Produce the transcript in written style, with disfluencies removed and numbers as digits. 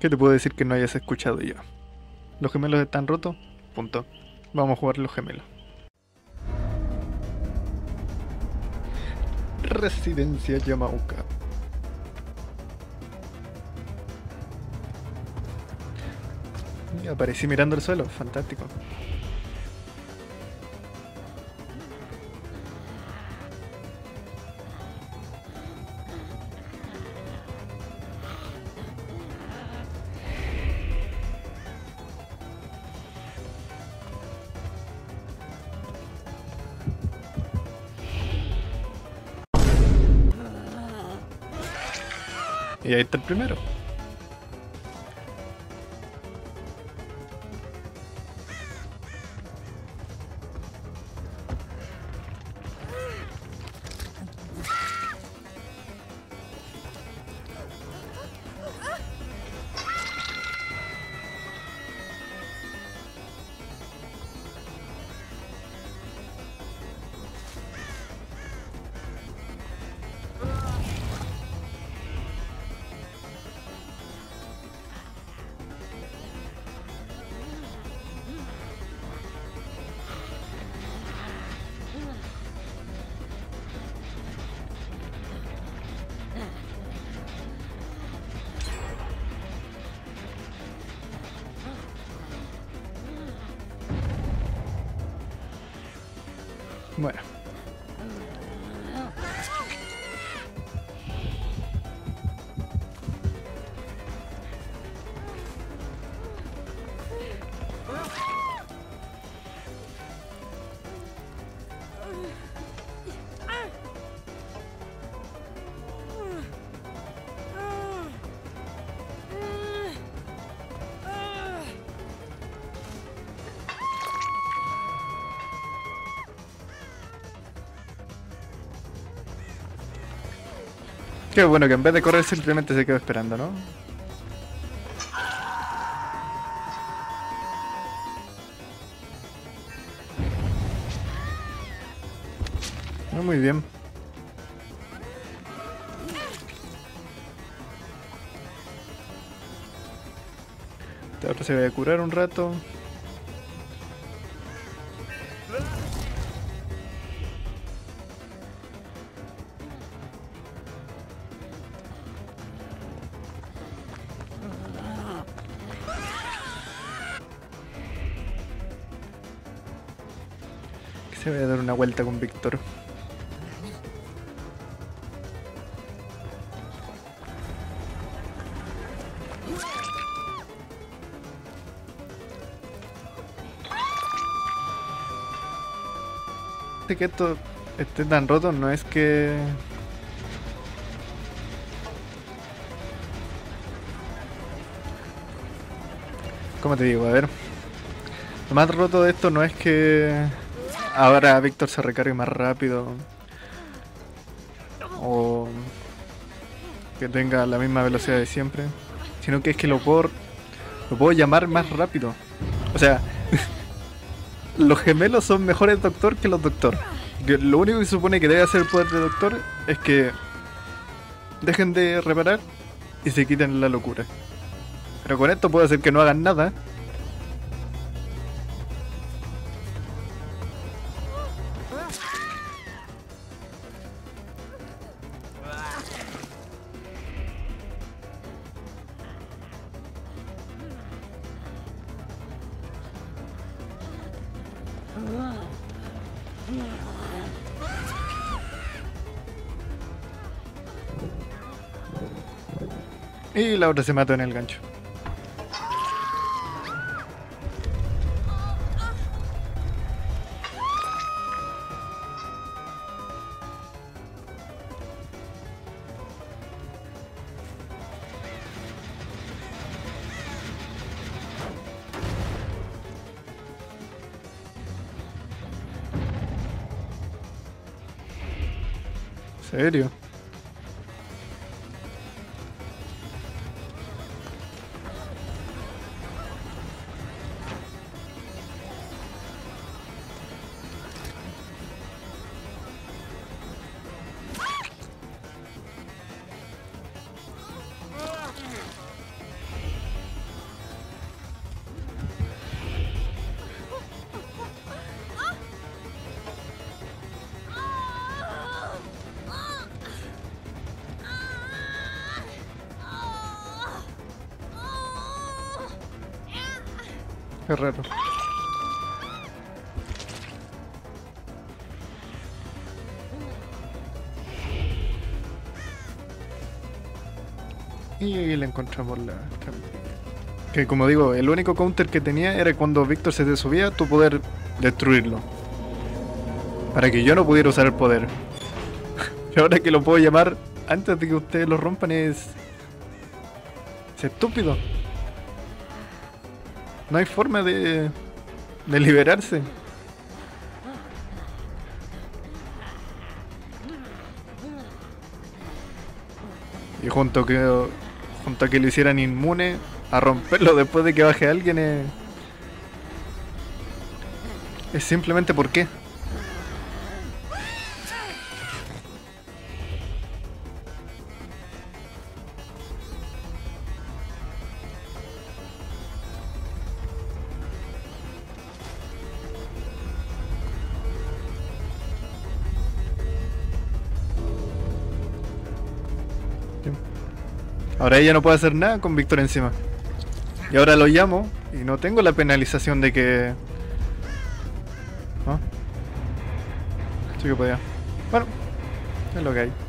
¿Qué te puedo decir que no hayas escuchado yo? Los gemelos están rotos. Punto. Vamos a jugar los gemelos. Residencia Yamauka. Y aparecí mirando el suelo. Fantástico. Y ahí está el primero. Bueno. Qué bueno que en vez de correr simplemente se quedó esperando, ¿no? Muy bien. Este otro se va a curar un rato. Que se vaya a dar una vuelta con Víctor. De que esto esté tan roto no es que... ¿Cómo te digo? A ver. Lo más roto de esto no es que ahora Víctor se recargue más rápido o que tenga la misma velocidad de siempre, sino que es que lo puedo llamar más rápido. O sea, los gemelos son mejores doctor que los doctor. Lo único que se supone que debe hacer el poder de doctor es que dejen de reparar y se quiten la locura. Pero con esto puedo hacer que no hagan nada. Y la otra se mató en el gancho. ¿En serio? Qué raro. Y ahí le encontramos la trampita. Que como digo, el único counter que tenía era cuando Víctor se te subía, tu poder destruirlo. Para que yo no pudiera usar el poder. Y ahora que lo puedo llamar antes de que ustedes lo rompan es estúpido. No hay forma de liberarse. Y junto a que lo hicieran inmune a romperlo después de que baje alguien es simplemente por qué. Ahora ella no puede hacer nada con Víctor encima. Y ahora lo llamo y no tengo la penalización de que... ¿no? Sí que podía. Bueno, es lo que hay.